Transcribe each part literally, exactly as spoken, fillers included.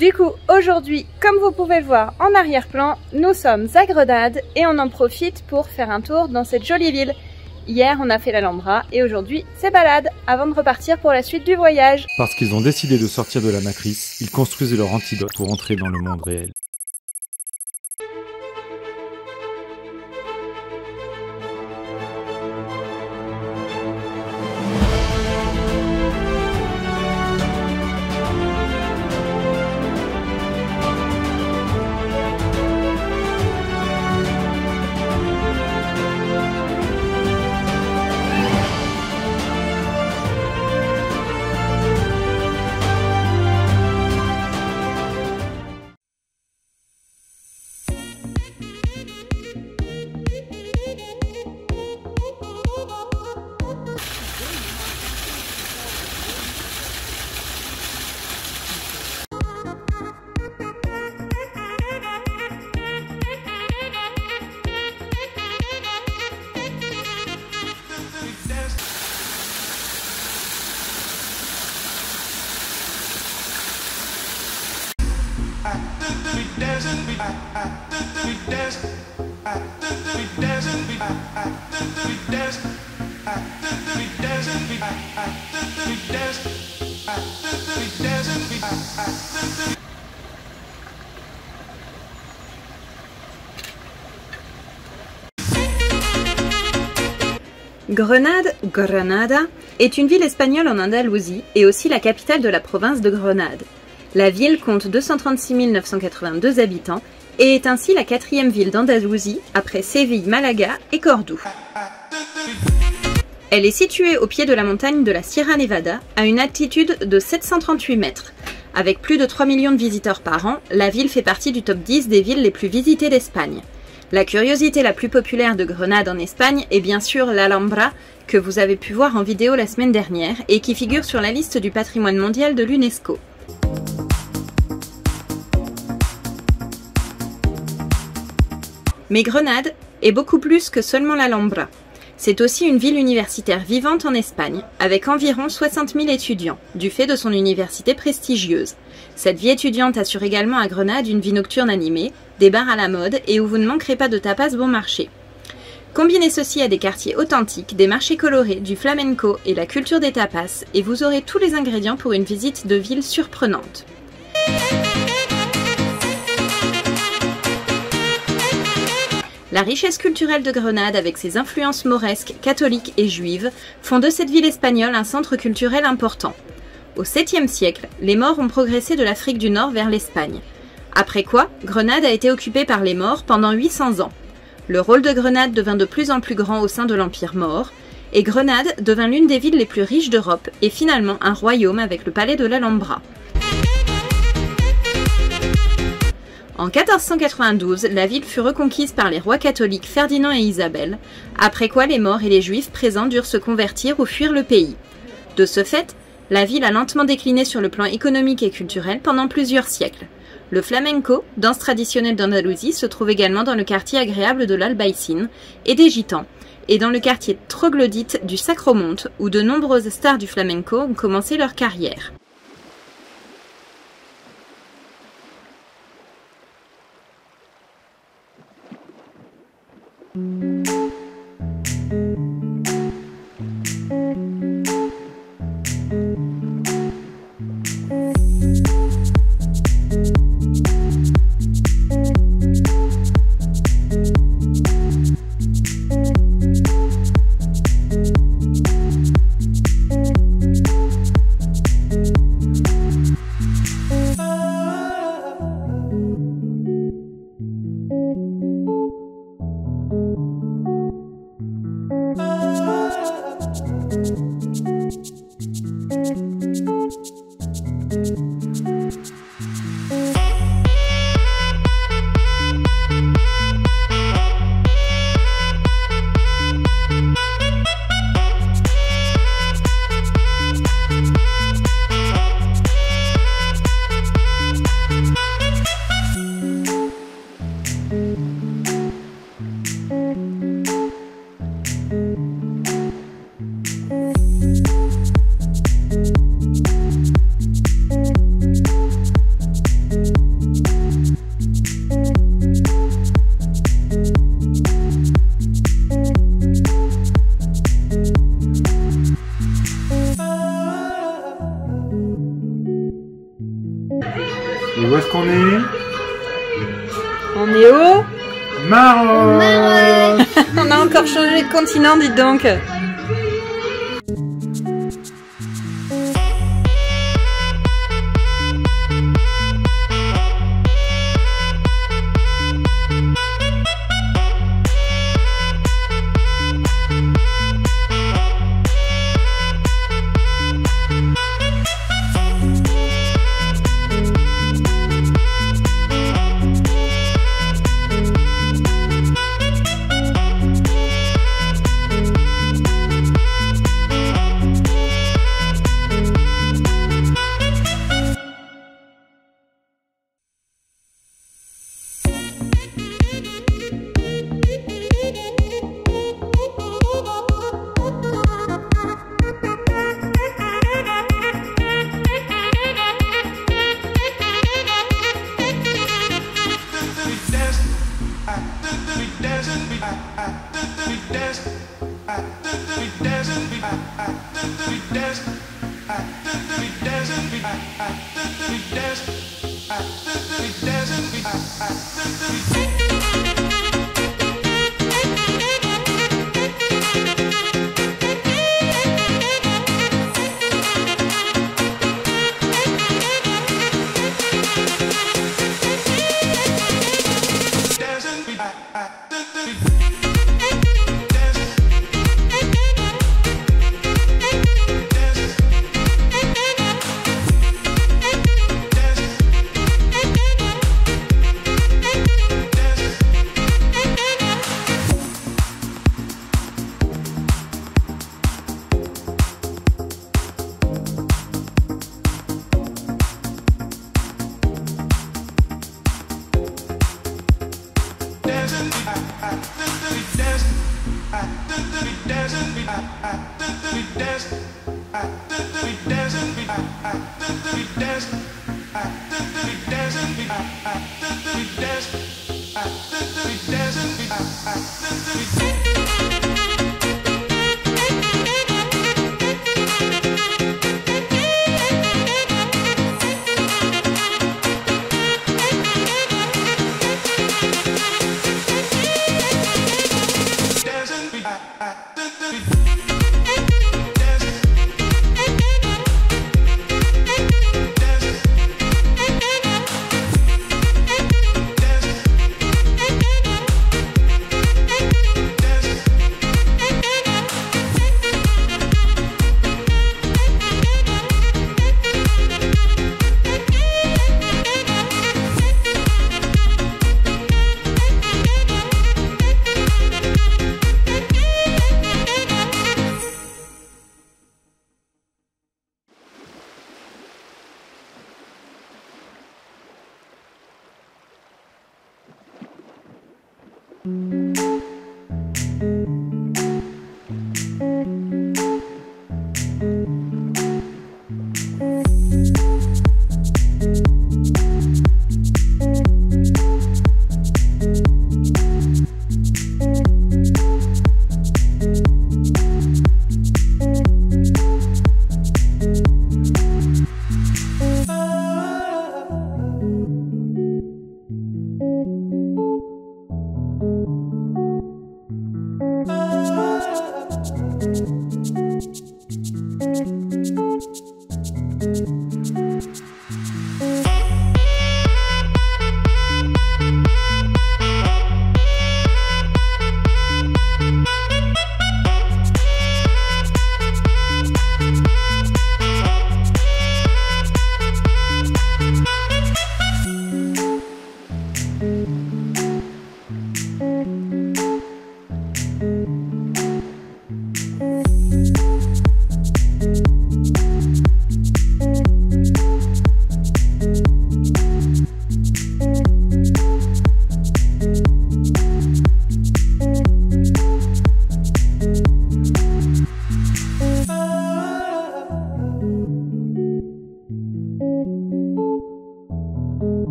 Du coup, aujourd'hui, comme vous pouvez le voir en arrière-plan, nous sommes à Grenade et on en profite pour faire un tour dans cette jolie ville. Hier, on a fait l'Alhambra et aujourd'hui, c'est balade avant de repartir pour la suite du voyage. Parce qu'ils ont décidé de sortir de la matrice, ils construisent leur antidote pour entrer dans le monde réel. Grenade, Granada, est une ville espagnole en Andalousie et aussi la capitale de la province de Grenade. La ville compte deux cent trente-six mille neuf cent quatre-vingt-deux habitants et est ainsi la quatrième ville d'Andalousie après Séville, Malaga et Cordoue. Elle est située au pied de la montagne de la Sierra Nevada à une altitude de sept cent trente-huit mètres. Avec plus de trois millions de visiteurs par an, la ville fait partie du top dix des villes les plus visitées d'Espagne. La curiosité la plus populaire de Grenade en Espagne est bien sûr l'Alhambra, que vous avez pu voir en vidéo la semaine dernière et qui figure sur la liste du patrimoine mondial de l'UNESCO. Mais Grenade est beaucoup plus que seulement l'Alhambra. C'est aussi une ville universitaire vivante en Espagne, avec environ soixante mille étudiants, du fait de son université prestigieuse. Cette vie étudiante assure également à Grenade une vie nocturne animée, des bars à la mode et où vous ne manquerez pas de tapas bon marché. Combinez ceci à des quartiers authentiques, des marchés colorés, du flamenco et la culture des tapas, et vous aurez tous les ingrédients pour une visite de ville surprenante. La richesse culturelle de Grenade, avec ses influences mauresques, catholiques et juives, font de cette ville espagnole un centre culturel important. Au septième siècle, les Maures ont progressé de l'Afrique du Nord vers l'Espagne. Après quoi, Grenade a été occupée par les Maures pendant huit cents ans. Le rôle de Grenade devint de plus en plus grand au sein de l'Empire maure, et Grenade devint l'une des villes les plus riches d'Europe et finalement un royaume avec le palais de l'Alhambra. En quatorze cent quatre-vingt-douze, la ville fut reconquise par les rois catholiques Ferdinand et Isabelle, après quoi les Maures et les Juifs présents durent se convertir ou fuir le pays. De ce fait, la ville a lentement décliné sur le plan économique et culturel pendant plusieurs siècles. Le flamenco, danse traditionnelle d'Andalousie, se trouve également dans le quartier agréable de l'Albaïcin et des Gitans, et dans le quartier troglodyte du Sacromonte, où de nombreuses stars du flamenco ont commencé leur carrière. Et où est-ce qu'on est? On est au Maroc. On a encore changé de continent, dites donc.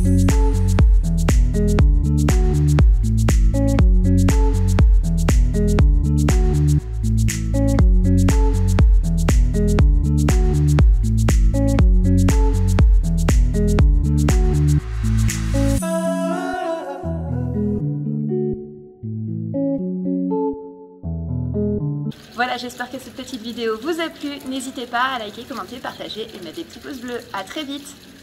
Voilà, j'espère que cette petite vidéo vous a plu. N'hésitez pas à liker, commenter, partager et mettre des petits pouces bleus. À très vite!